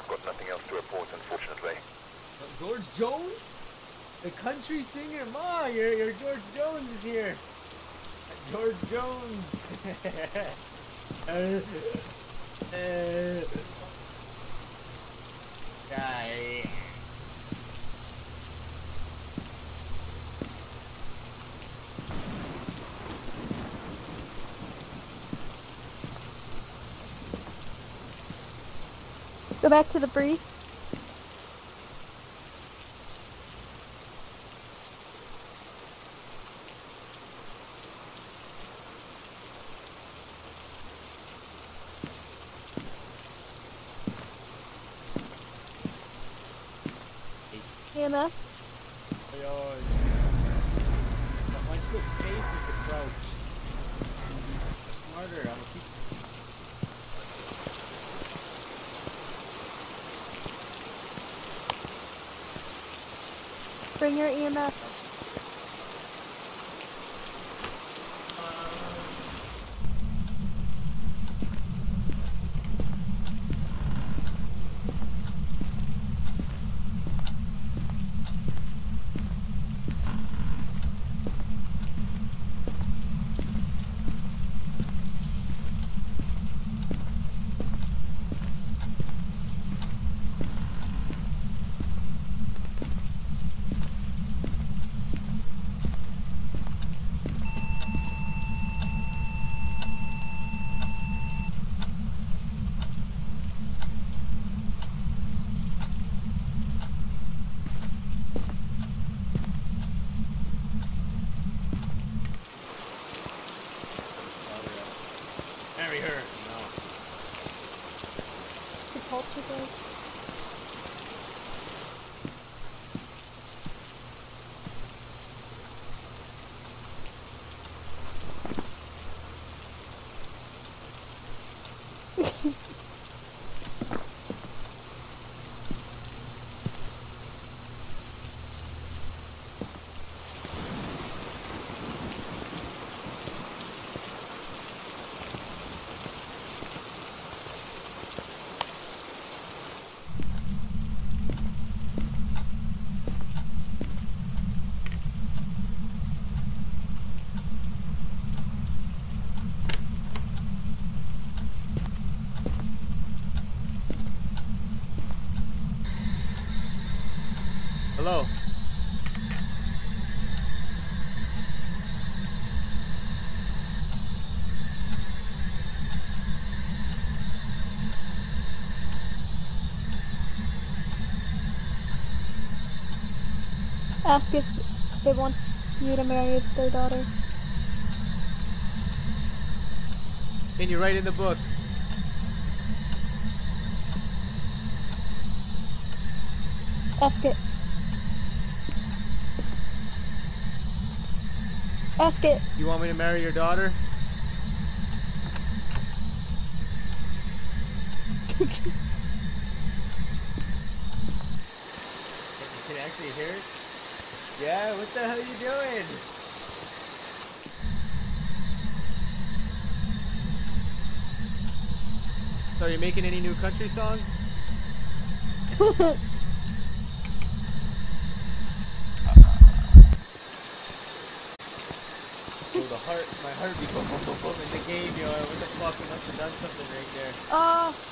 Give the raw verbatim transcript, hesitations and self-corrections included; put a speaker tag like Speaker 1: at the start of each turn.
Speaker 1: got nothing else to report, unfortunately.
Speaker 2: Uh, George Jones? The country singer? Ma, your, your George Jones is here. Uh, George Jones. uh, uh, guy.
Speaker 3: Go back to the breathe. E M F.
Speaker 2: Once you go space, you can crouch. Smarter, I'm gonna keep.
Speaker 3: Bring your E M F.
Speaker 2: Marry her. No.
Speaker 3: It's a poltergeist.
Speaker 2: Hello.
Speaker 3: Ask if it wants you to marry their daughter.
Speaker 2: Can you write in the book?
Speaker 3: Ask it. Ask it.
Speaker 2: You want me to marry your daughter? Can you actually hear it? Yeah, what the hell are you doing? So are you making any new country songs? Oh, the heart, my heart be boom, boom, boom, boom in the game, yo. What the fuck? You must have done something right there.
Speaker 3: Uh,